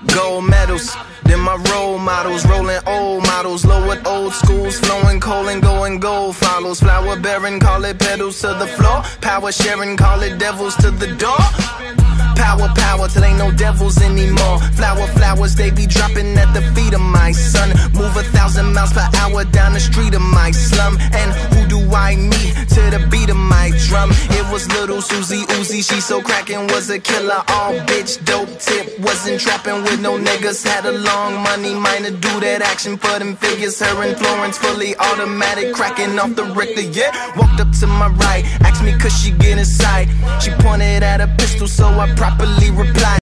gold medals. Then my role models, rolling old models, lowered old schools, flowing coal and going gold follows. Flower bearing, call it pedals to the floor. Power sharing, call it devils to the door. Power, power, till ain't no devils anymore. Flower, flowers, they be dropping at the feet of my son. Move 1,000 miles per hour down the street of my slum. And who do I meet to the beat of my drum? It was little Susie Uzi, she so crackin', was a killer. All bitch, dope tip, wasn't trapping with no niggas. Had a long money, minor do that action for them figures. Her influence fully automatic, cracking off the Richter, yeah. Walked up to my right, asked me could she get inside. She pointed at a pistol, so I properly replied.